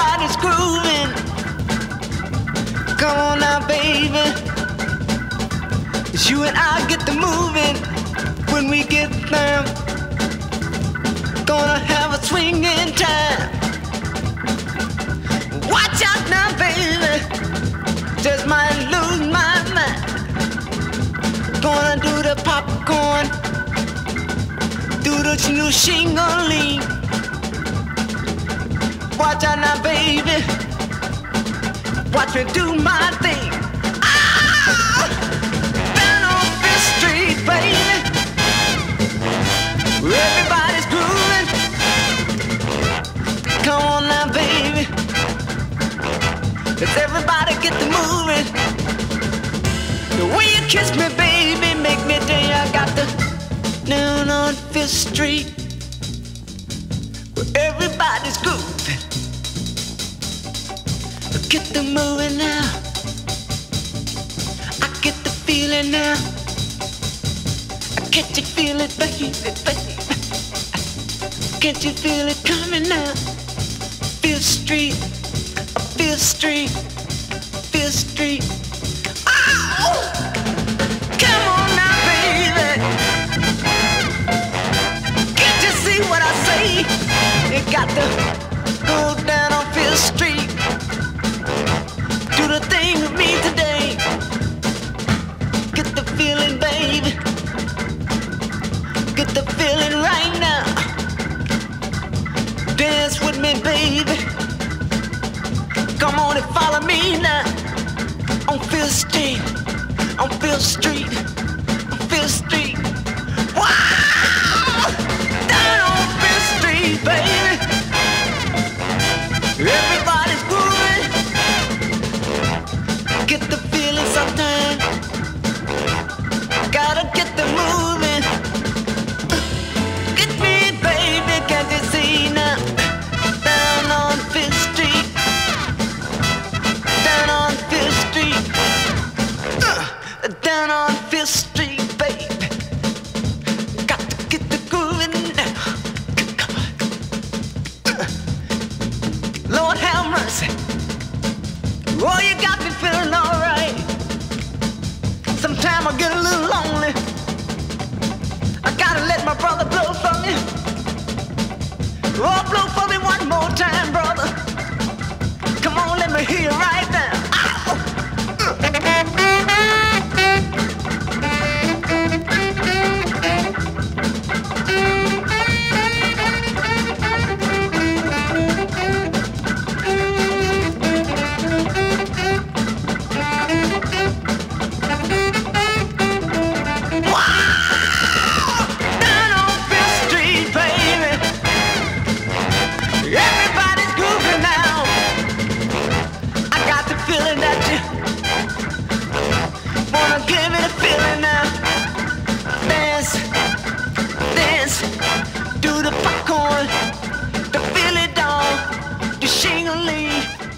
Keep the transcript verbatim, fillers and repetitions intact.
everybody's grooving. Come on now, baby. It's you and I get to moving. When we get there, gonna have a swinging time. Watch out now, baby. Just might lose my mind. Gonna do the popcorn, do the new shingling. Watch out now, baby. Watch me do my thing. Ah! Down on Fifth Street, baby. Everybody's grooving. Come on now, baby. Let's everybody get to moving. The way you kiss me, baby, make me think I got the down on Fifth Street, where everybody's grooving. Get the moving now. I get the feeling now. Can't you feel it, baby, baby? Can't you feel it coming now? Fifth Street, Fifth Street, Fifth Street. Oh! Come on now, baby. Can't you see what I say? You got to go down on Fifth Street. Do the thing with me today. Get the feeling, baby. Get the feeling right now. Dance with me, baby. Come on and follow me now. On Fifth Street, on Fifth Street, on Fifth Street. Wow! Down on Fifth Street, baby. Everybody's grooving. Get the feeling sometime. Gotta get the moving. Get me, baby, can't you see now? Down on Fifth Street. Down on Fifth Street. Uh, down on Fifth Street, baby. Got to get the grooving now. Uh, Lord have mercy. Oh, you got me feeling alright. Sometimes I get a little lonely. I gotta let my brother blow for me. Oh, blow for me one more time, brother. Come on, let me hear you right now. Give me the feeling now. Dance, dance, do the popcorn, the Philly dog, the shingling.